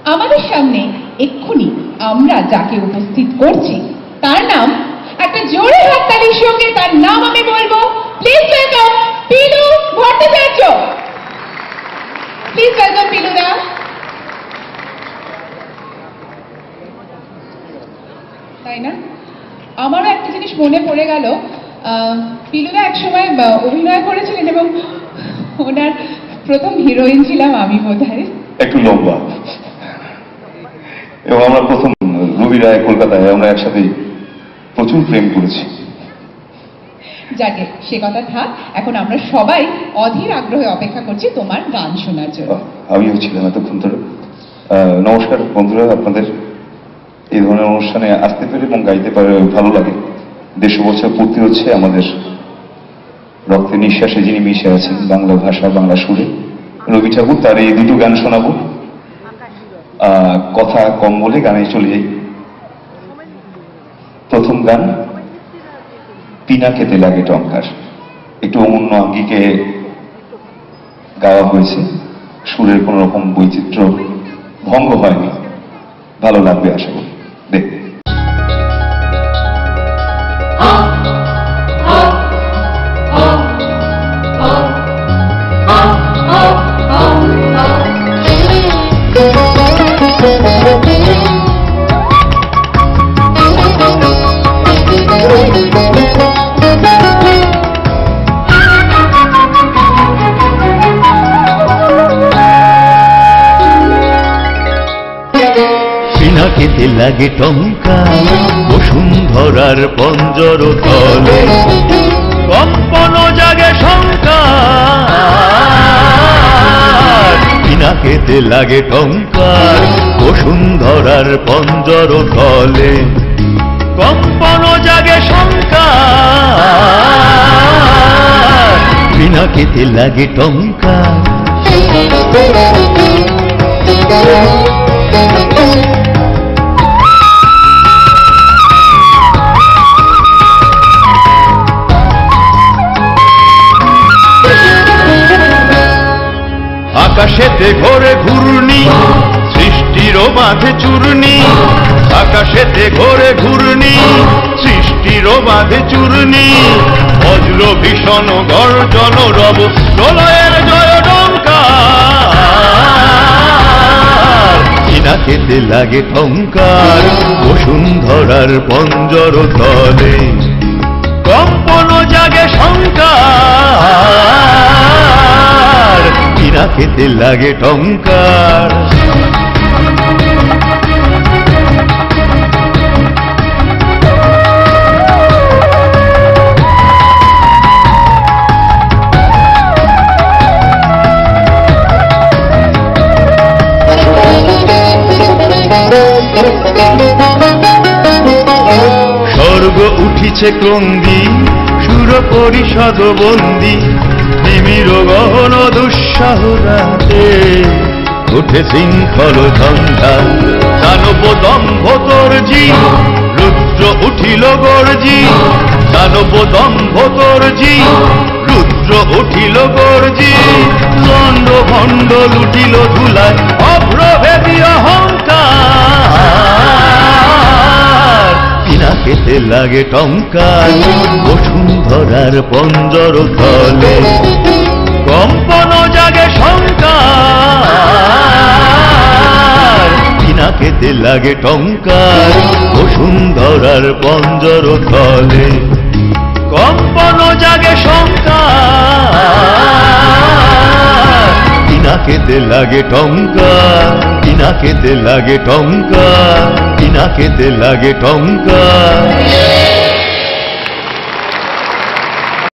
আমাদের সামনে এক্ষুনি আমরা যাকে উপস্থিত করছি তার নাম, একটা জোরে হাততালির সঙ্গে তার নাম আমি বলবো। Please welcome Pilu Bhattacharya. Please welcome Pilu দা। তাই না? আমারও একটা জিনিস মনে পড়ে গেল, পিলুদা একসময় অভিনয় করেছিলেন এবং ওনার প্রথম হিরোইন ছিলাম আমি বোধহয়। একটু লম্বা, এবং আমরা প্রথম রবি রায় কলকাতায় আমরা একসাথে প্রচুর প্রেম করেছি। যাকে সে কথা থাক, এখন আমরা সবাই অধীর আগ্রহে অপেক্ষা করছি তোমার গান শোনার জন্য। আমিও ছিলাম এতক্ষণ ধরে। নমস্কার বন্ধুরা, আপনাদের এই ধরনের অনুষ্ঠানে আসতে পেরে এবং গাইতে পারে ভালো লাগে। 150 বছর পূর্তি হচ্ছে আমাদের রক্তে নিঃশ্বাসে যিনি মিশে আছেন বাংলা ভাষা বাংলা সুরে, রবি ঠাকুর, তার এই দুটো গান শোনাবো। কথা কম বলে গানে চলে যাই। প্রথম গান পিনাকেতে লাগে টঙ্কার, একটু অমূন্য আঙ্গিকে গাওয়া হয়েছে, সুরের কোন রকম বৈচিত্র্য ভঙ্গ হয়নি, ভালো লাগবে আশা করি। দেখবে পিনাকেতে লাগে টঙ্কা বসুন্ধরার পঞ্জর তলে, কম্পন জাগে শঙ্কার। পিনাকেতে লাগে টঙ্কার বসুন্ধরার পঞ্জর তলে, কম্পন জাগে শঙ্কার। পিনাকেতে লাগে টঙ্কার। আকাশেতে ঘোরে ঘূর্ণি, সৃষ্টিরও মাঝে চূর্ণি। আকাশেতে ঘোরে ঘূর্ণি, সৃষ্টিরও মাঝে চূর্ণি। বজ্র ভীষণ গর্জন রব প্রলয়ের জয় টঙ্কার। পিনাকেতে লাগে টঙ্কার বসুন্ধরার পঞ্জর তলে, কম্পন জাগে শঙ্কার। পিনাকেতে লাগে টঙ্কার। স্বর্গ উঠিছে ক্রন্দি, সুর পরিষদ বন্দি। নিমির গহন দুঃসাহ রাতে উঠে শৃঙ্খল ঝঞ্ঝা। দানব দম্ভ তর্জি, রুদ্র উঠিল গর্জি। দানব দম্ভ তর্জি, রুদ্র উঠিল গর্জি। দণ্ড ভণ্ড লুটিল ধুলায় অভ্রভেদী অহংকার। পিনাকেতে লাগে টঙ্কার বসুন্ধরার পঞ্জর তলে, কম্পন জাগে শঙ্কার। পিনাকেতে লাগে টঙ্কার বসুন্ধরার পঞ্জর তলে, কম্পন জাগে শঙ্কার। পিনাকেতে লাগে টঙ্কার। পিনাকেতে লাগে টঙ্কার। পিনাকেতে লাগে টঙ্কার।